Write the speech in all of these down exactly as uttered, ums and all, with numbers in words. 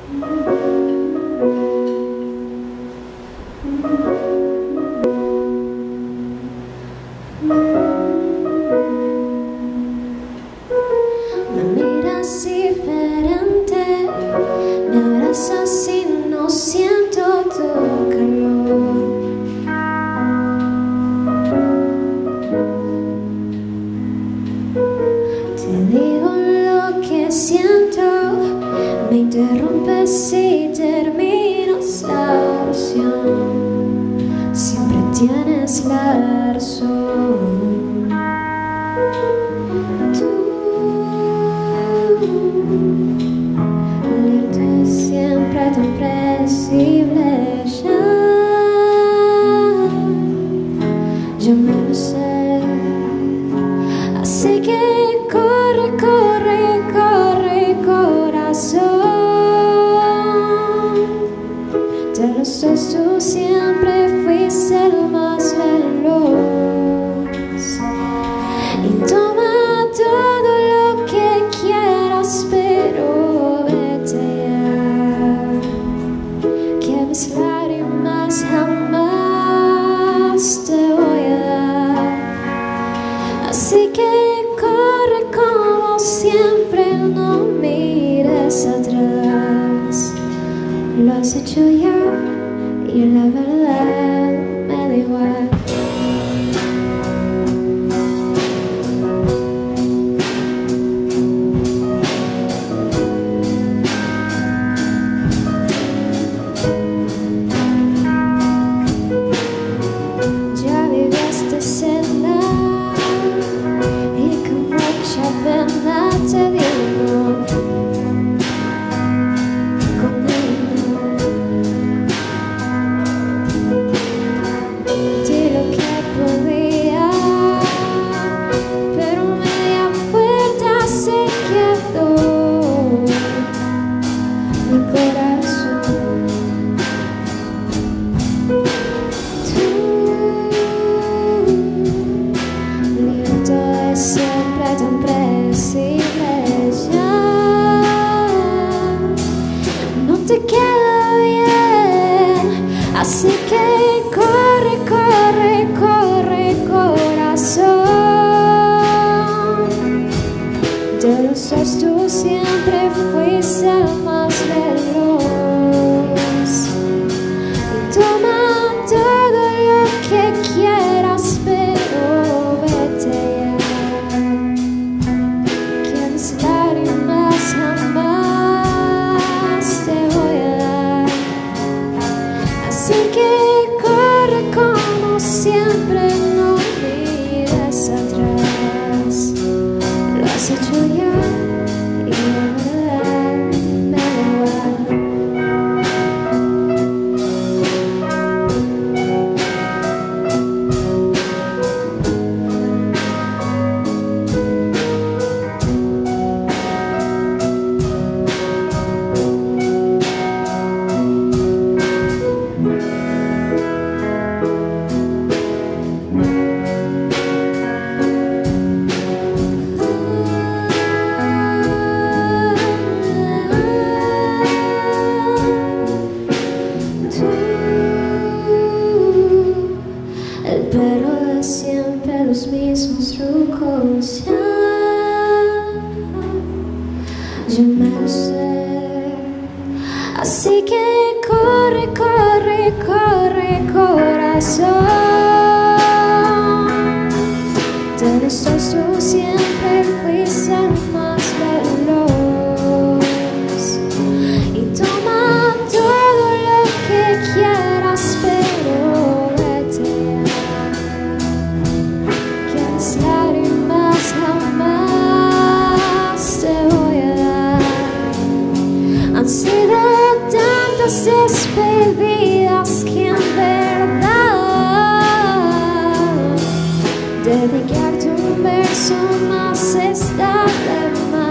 Me miras diferente, me abrazas y no siento tu calor. Te digo lo que siento, me interrumpes y terminas la oración. Siempre tienes la razón. Leerte es siempre tan predecible ya. Yo me lo sé. Así que corre, corre, corre, corazón. Te lo sabes, tú siempre fuiste el más veloz. Y toma todo lo que quieras, pero vete ya. Que mis lágrimas jamás te voy a dar. Así que corre como siempre, no mires atrás. Lo has hecho ya y la verdad me da igual. Ya viví esta escena y con mucha pena te digo conmigo. Di lo que podía, pero media puerta se quedó mi corazón. Siempre tan predecible ya. No te queda bien, así que corre, corre, corre, corazón. De los dos tú siempre fuiste el más veloz. Y toma todo lo que quieras, pero vete ya. Lágrimas jamás te voy a dar. Así que corre como siempre, no mires atrás. Lo has hecho ya y la verdad me da igual. El perro de siempre, los mismos trucos ya. Yo me lo sé. Así que corre, corre, corre, corazón. De los dos tú siempre fuiste el más veloz. Y toma todo lo que quieras, pero vete ya. Que mis lágrimas jamás te voy a dar. Han sido tantas despedidas que en verdad dedicarte un verso más está de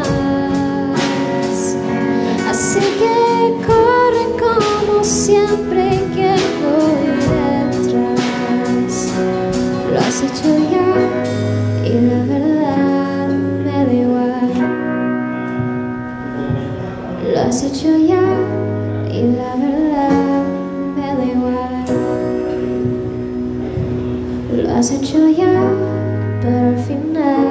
más. Así que corre como siempre, que voy detrás. Lo has hecho ya y la verdad me da igual. Lo has hecho ya. y la verdad me da igual. Lo has hecho ya, pero al final